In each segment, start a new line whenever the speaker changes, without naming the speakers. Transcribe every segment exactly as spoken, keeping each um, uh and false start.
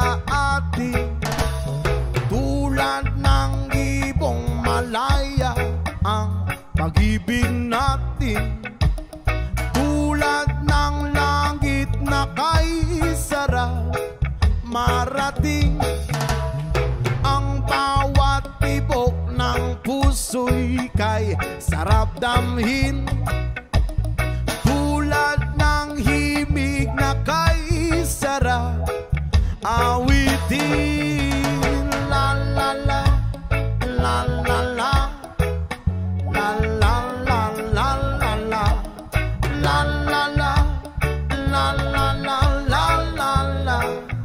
sa atin. Tulad ng ibong malaya ang pag-ibig natin. Tulad ng langit na kay sarap marating. Ang bawat tibok ng puso'y kay sarap damhin. Tulad ng himig na kay sarap awitin. La la la, la la la, la la la la la la, la la la, la la la la la la.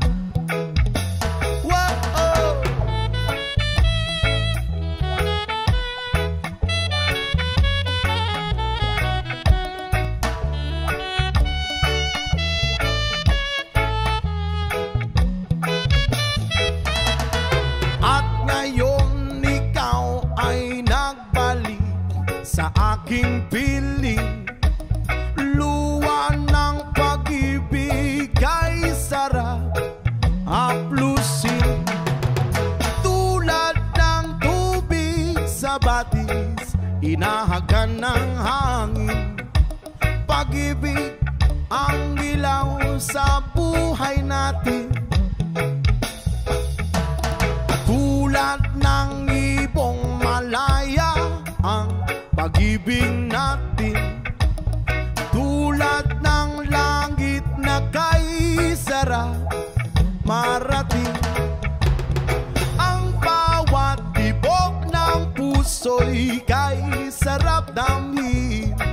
Sa aking piling, luwa ng pag-ibig ay sarap haplusin. Tulad ng tubig sa batis, inahagan ng hangin. Pag-ibig ang ilaw sa buhay natin. Tulad ng ibong malaya ang pag-ibig natin. Tulad ng langit na kay sarap marating. Ang bawat tibok ng puso'y kay sarap damhin.